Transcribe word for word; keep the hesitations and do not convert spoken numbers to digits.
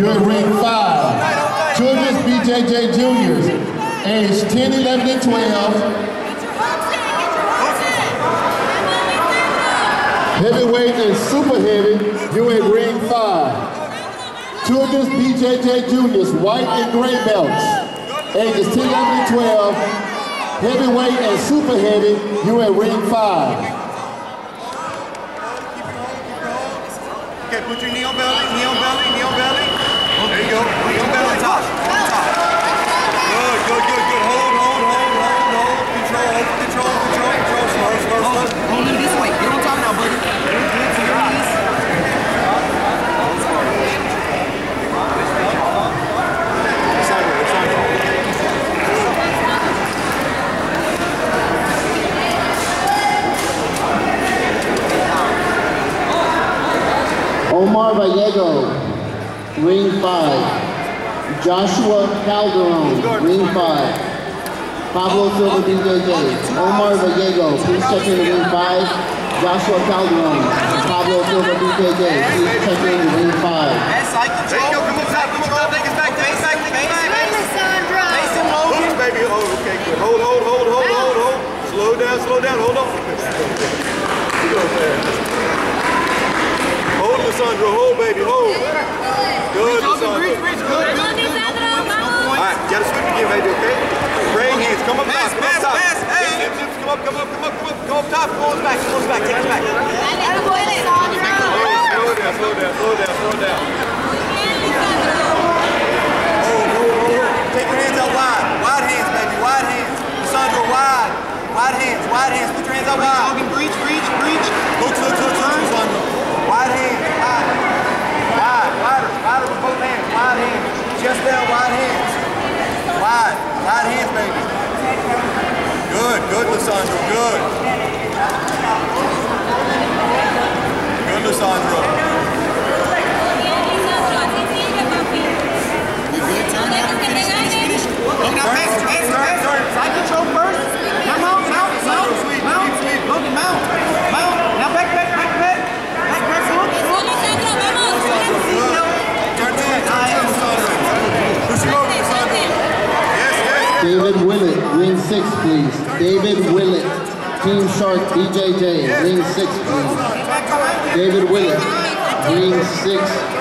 You're in ring five. Children's B J J Juniors, age ten, eleven, and twelve. Heavyweight and super heavy, you're in ring five. Children's B J J Juniors, white and gray belts, ages ten, eleven, and twelve. Heavyweight and super heavy, you're in ring five. Okay, put your knee on belly, knee on belly, knee on belly. There you go, knee on belly, top, top. Good, good, good, good. Hold, hold, hold, hold, hold. Control, hold, control, control, control. Slow, slow, slow. Hold it this way. Get on top now, buddy. Good, good to your knees. Omar Vallego, ring five. Joshua Calderon, ring five. Pablo Silva B J J. Omar Vallego, please check in ring five. Joshua Calderon, Pablo Silva B J J, please check in ring five. That's side control. There you go, come up top, come up top, take us back, take us back, take us back. Face him, Logan. Baby, oh, okay, good. Hold, hold, hold, hold, hold, hold. Slow down, slow down, hold on. You go fast. Hold, Lissandro, hold, baby, hold. Good, Lissandro. All right, you gotta switch again, baby, okay? Praying hands, come up top, come up top. Hey, come up, come up, come up, come up, come up top, come on back, come on back, take us back. Hey, slow down, slow down, slow down, slow down. Hold, hold, hold. Take your hands out wide, wide hands, baby, wide hands. Lissandro, wide, wide hands, wide hands, put your hands out wide. Breach, breach, breach. Look, look, look, look, Lissandro. Wide hands, wide, wide, wider, wider with both hands, wide hands, just down, wide hands, wide, wide hands, baby. Good, good, Lissandro, good. Good, Lissandro. You good, turn that, finish, finish, finish. Look now, pass, pass, pass. Side control first. Now mount, mount, mount, mount, Logan, mount, mount. Now back, back, back, back. David Willett, ring six, please. David Willett, Team Shark B J J, ring six, please. David Willett, ring six.